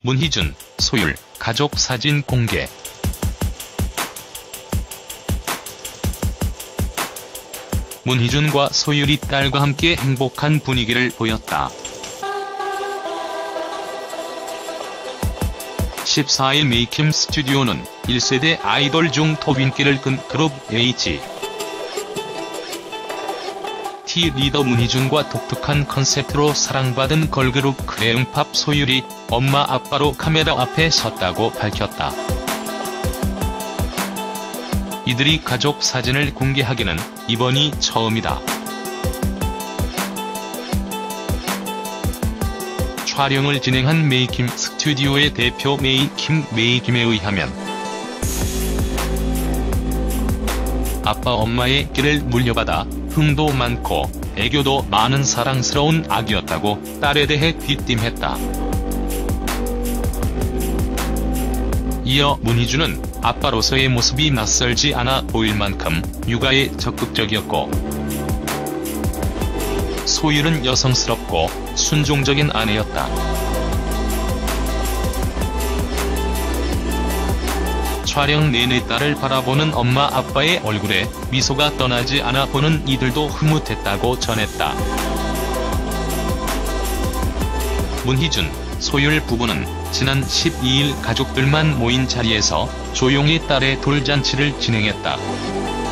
문희준, 소율, 가족 사진 공개. 문희준과 소율이 딸과 함께 행복한 분위기를 보였다. 14일 메이킴 스튜디오는 1세대 아이돌 중 톱인기를 끈 그룹 H.O.T 리더 문희준과 독특한 컨셉트로 사랑받은 걸그룹 크레용팝 소율이 엄마 아빠로 카메라 앞에 섰다고 밝혔다. 이들이 가족 사진을 공개하기는 이번이 처음이다. 촬영을 진행한 메이킴 스튜디오의 대표 메이킴에 의하면 아빠 엄마의 끼를 물려받아 흥도 많고 애교도 많은 사랑스러운 아기였다고 딸에 대해 귀띔했다. 이어 문희준은 아빠로서의 모습이 낯설지 않아 보일 만큼 육아에 적극적이었고, 소율은 여성스럽고 순종적인 아내였다. 촬영 내내 딸을 바라보는 엄마 아빠의 얼굴에 미소가 떠나지 않아 보는 이들도 흐뭇했다고 전했다. 문희준, 소율 부부는 지난 12일 가족들만 모인 자리에서 조용히 딸의 돌잔치를 진행했다.